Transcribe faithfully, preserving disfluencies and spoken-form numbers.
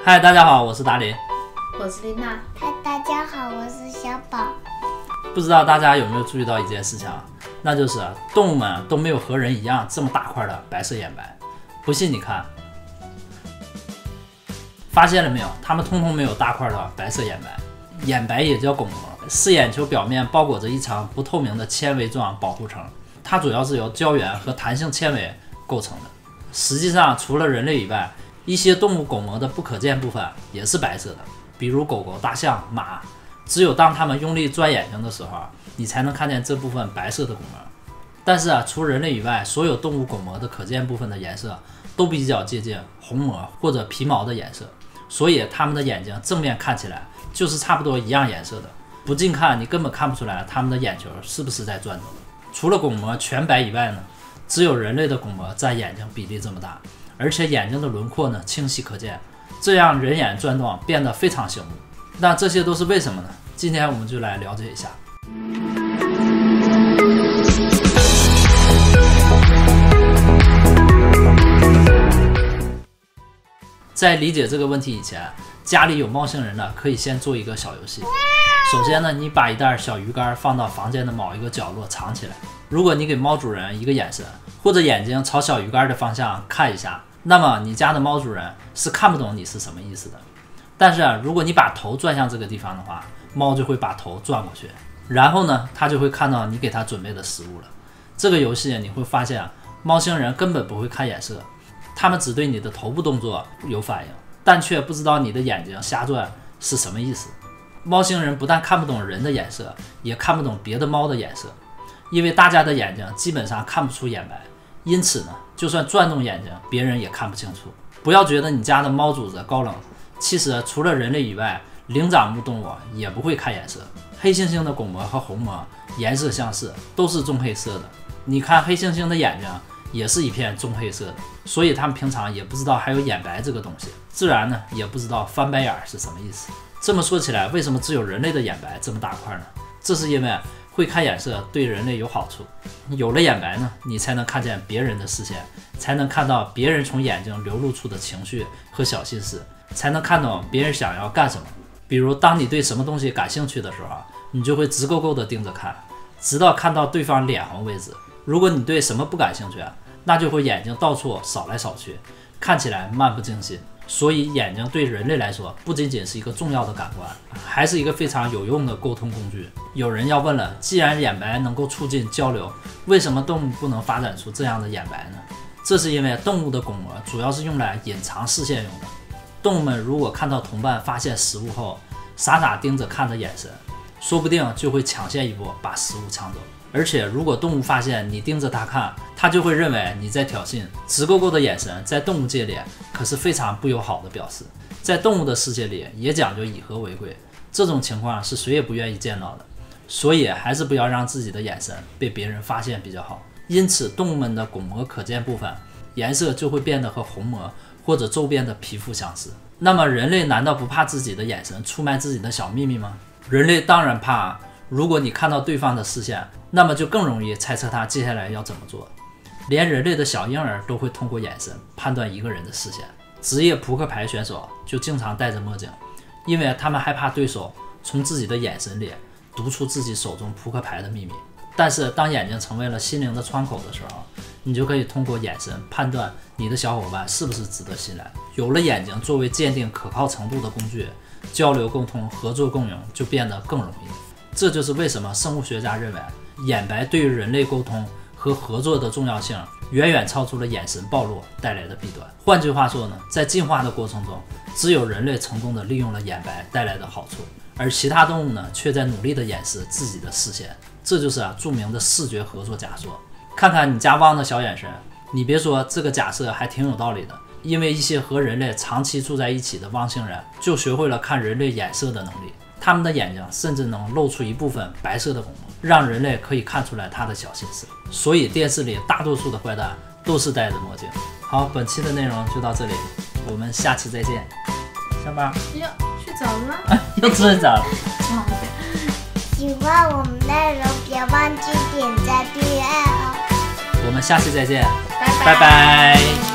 嗨，大家好，我是达林， 我是丽娜。 嗨，大家好，我是小宝。 不知道大家有没有注意到一件事情啊？那就是动物们都没有和人一样这么大块的白色眼白。不信你看，发现了没有？它们通通没有大块的白色眼白。眼白也叫巩膜，是眼球表面包裹着一层不透明的纤维状保护层，它主要是由胶原和弹性纤维构成的。实际上，除了人类以外，一些动物巩膜的不可见部分也是白色的，比如狗狗、大象、马。只有当它们用力钻眼睛的时候，你才能看见这部分白色的巩膜。但是啊，除人类以外，所有动物巩膜的可见部分的颜色都比较接近虹膜或者皮毛的颜色，所以它们的眼睛正面看起来就是差不多一样颜色的。不近看，你根本看不出来它们的眼球是不是在转动。除了巩膜全白以外呢，只有人类的巩膜占眼睛比例这么大，而且眼睛的轮廓呢清晰可见，这样人眼转动变得非常醒目。那这些都是为什么呢？今天我们就来了解一下。在理解这个问题以前，家里有猫星人的可以先做一个小游戏。首先呢，你把一袋小鱼干放到房间的某一个角落藏起来。如果你给猫主人一个眼神，或者眼睛朝小鱼干的方向看一下，那么你家的猫主人是看不懂你是什么意思的。但是啊，如果你把头转向这个地方的话，猫就会把头转过去，然后呢，它就会看到你给它准备的食物了。这个游戏你会发现，猫星人根本不会看眼色，他们只对你的头部动作有反应，但却不知道你的眼睛瞎转是什么意思。猫星人不但看不懂人的眼色，也看不懂别的猫的眼色，因为大家的眼睛基本上看不出眼白，因此呢，就算转动眼睛，别人也看不清楚。不要觉得你家的猫主子高冷，其实除了人类以外，灵长目动物也不会看颜色。黑猩猩的巩膜和虹膜颜色相似，都是棕黑色的。你看黑猩猩的眼睛也是一片棕黑色的，所以他们平常也不知道还有眼白这个东西，自然呢也不知道翻白眼是什么意思。这么说起来，为什么只有人类的眼白这么大块呢？这是因为会看眼色对人类有好处。有了眼白呢，你才能看见别人的视线，才能看到别人从眼睛流露出的情绪和小心思，才能看懂别人想要干什么。比如当你对什么东西感兴趣的时候，你就会直勾勾地盯着看，直到看到对方脸红为止。如果你对什么不感兴趣，那就会眼睛到处扫来扫去，看起来漫不经心。所以眼睛对人类来说不仅仅是一个重要的感官，还是一个非常有用的沟通工具。有人要问了，既然眼白能够促进交流，为什么动物不能发展出这样的眼白呢？这是因为动物的巩膜主要是用来隐藏视线用的。动物们如果看到同伴发现食物后，傻傻盯着看的眼神，说不定就会抢先一步把食物抢走。而且如果动物发现你盯着它看，它就会认为你在挑衅。直勾勾的眼神在动物界里可是非常不友好的表示，在动物的世界里也讲究以和为贵，这种情况是谁也不愿意见到的，所以还是不要让自己的眼神被别人发现比较好。因此动物们的巩膜可见部分颜色就会变得和虹膜或者周边的皮肤相似。那么人类难道不怕自己的眼神出卖自己的小秘密吗？人类当然怕啊。如果你看到对方的视线，那么就更容易猜测他接下来要怎么做。连人类的小婴儿都会通过眼神判断一个人的视线。职业扑克牌选手就经常戴着墨镜，因为他们害怕对手从自己的眼神里读出自己手中扑克牌的秘密。但是当眼睛成为了心灵的窗口的时候，你就可以通过眼神判断你的小伙伴是不是值得信赖。有了眼睛作为鉴定可靠程度的工具，交流沟通、合作共赢就变得更容易。这就是为什么生物学家认为眼白对于人类沟通和合作的重要性远远超出了眼神暴露带来的弊端。换句话说呢，在进化的过程中，只有人类成功的利用了眼白带来的好处，而其他动物呢，却在努力的掩饰自己的视线。这就是啊著名的视觉合作假说。看看你家汪的小眼神，你别说，这个假设还挺有道理的。因为一些和人类长期住在一起的汪星人就学会了看人类眼色的能力，他们的眼睛甚至能露出一部分白色的巩膜，让人类可以看出来他的小心思。所以电视里大多数的坏蛋都是戴着墨镜。好，本期的内容就到这里，我们下期再见。小宝要睡着了吗？ 又睡着了。 喜欢我们的内容，别忘记点赞订阅哦。 我们下期再见， 拜拜。 拜拜。